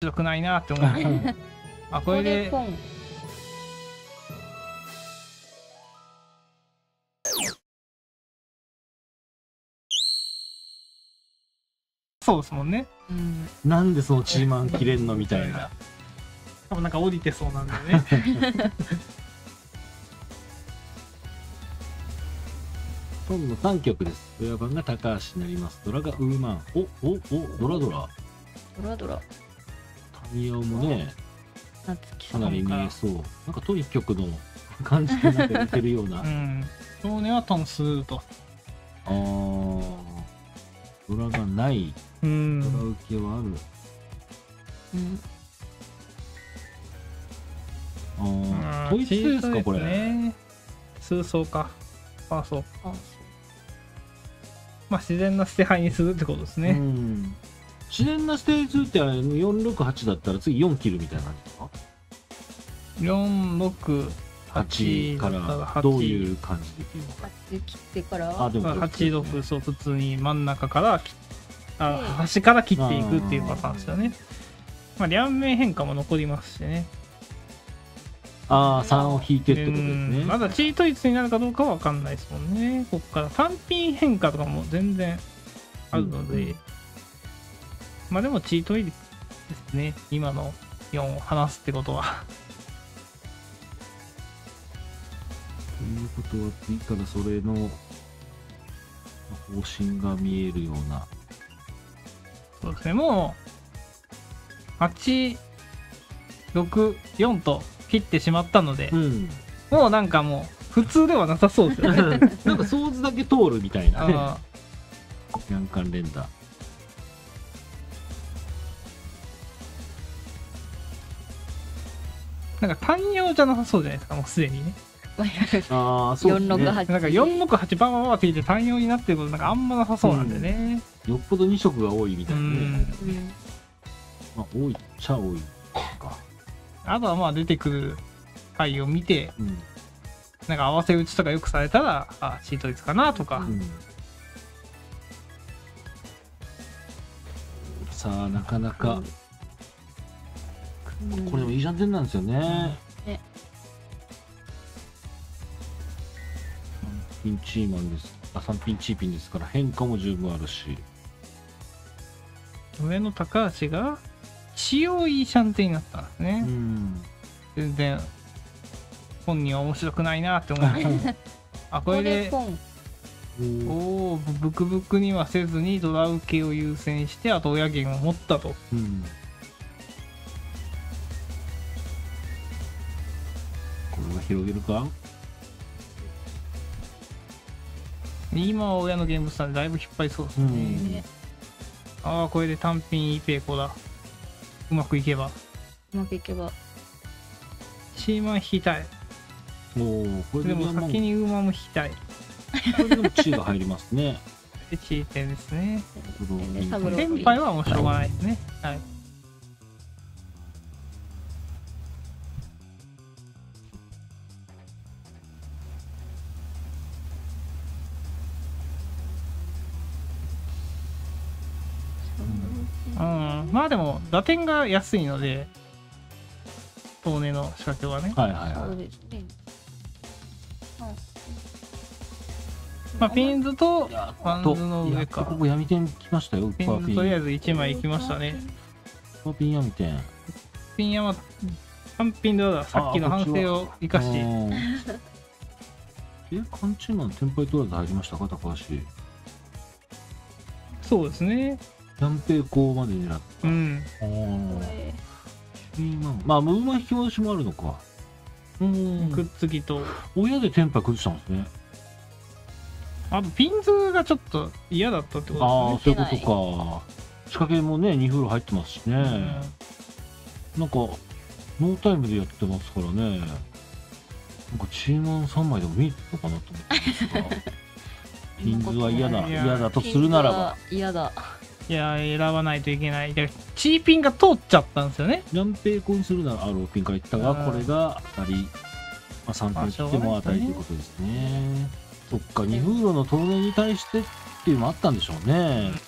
白くないなって思う。あ、これでポン。 そうですもんね。 うん。 なんでそのチーマン切れんのみたいな。 多分なんか降りてそうなんだよね。 今度3曲です。親番が高橋になります。ドラがウーマン。ドラドラ。 ドラドラ。 タミヤもね、 夏木かさん。 なり見えそう。なんかトイ曲の感じでなんか似てるような。 うん。少年はトンスーと。 あー、ドラがない。 うドラん。 受けはある。 うん。 あー、統一ですかこれ。 ね。数層か。あ、そう。 あ、 まあ自然な捨て牌にするってことですうね。 ん。自然なステージって468だったら次4切るみたいな感じですか 4、6、 8 8 かだったらら 8 どういう感じで切るのか。 8切ってから。 あ、でも 8、6、そう、普通に真ん中から端から切っていくっていうパターンですよね。まあ両面変化も残りますしね。 ああ、3を引いてってことですね。 まだチート率になるかどうかは分かんないですもんね。ここから単品変化とかも全然あるので、まあでもチート率ですね。今の4を離すってことは。 ということは次からそれの方針が見えるような。 そうですね、もう8、6、4と切ってしまったので、 ん。 もうなんかもう普通ではなさそうですよね。 なんかソーズだけ通るみたいなね。 あヤンカン連打。 なんか単用じゃなさそうじゃないですか、もうすでにね。 ああ、そうですね。 468。 なんか468バンバンバンって言って単用になってることなんかあんまなさそうなんでね。 よっぽど2色が多いみたいなね。 うん。 まあ、多いっちゃ多いか。 あとはまあ出てくる回を見て、 うん。 なんか合わせ打ちとかよくされたら、あ、チート率かなとか。 さあ、なかなか、これもいいじゃん点なんですよね。 ね。 3ピンチーマンです。3ピンチーピンですから変化も十分あるし。 上の高橋が一応いいシャンテになったんですね。 ん。 全然本人は面白くないなって思う。あ、これでポン。 おお、ブクブクにはせずにドラ受けを優先して、あと親弦を持ったと。 うん。これは広げるか。 今は親のゲームスターでだいぶ引っ張りそうですね。ああ、これで単品いいペイコだ。うまくいけば。 うまくいけば。 シーマン引きたい。 おお、これでも先にウーマンも引きたい。 これでもチーが入りますね。 で、チーテンですね。 サブロ先輩はもうしょうがないですね。はい。うん、まあでも打点が安いので、遠根の仕掛けはね。 はいはいはい。 そうですね。 まあピンズとやパンズの上か。 ここ闇点来ましたよ。 ピンズとりあえず1枚いきましたね。 パーピン闇点。 ピン山、単品ではさっきの反省を生かして。 カンチーマンテンパイ取らず入りましたか、高橋。 そうですね。 キャンペーン校まで狙った。 うん。 まあ、ムーマン引き戻しもあるのか。 くっつきと。 親でテンパイ崩したんですね。 あとピンズがちょっと嫌だったってことああ、そういうことか。仕掛けもね、2フロ入ってますしね。なんか、ノータイムでやってますからね。なんかチーマン3枚でも見えたのかなと思ったんですが。ピンズは嫌だとするならば。 嫌だ。 いや、選ばないといけない。でチーピンが通っちゃったんですよね。 ジャンペーコンするなら、6ピンからいったが、これが当たり。まあ、3ピン切っても当たりということですね。そっか、2フーロの遠根に対してっていうのもあったんでしょうね。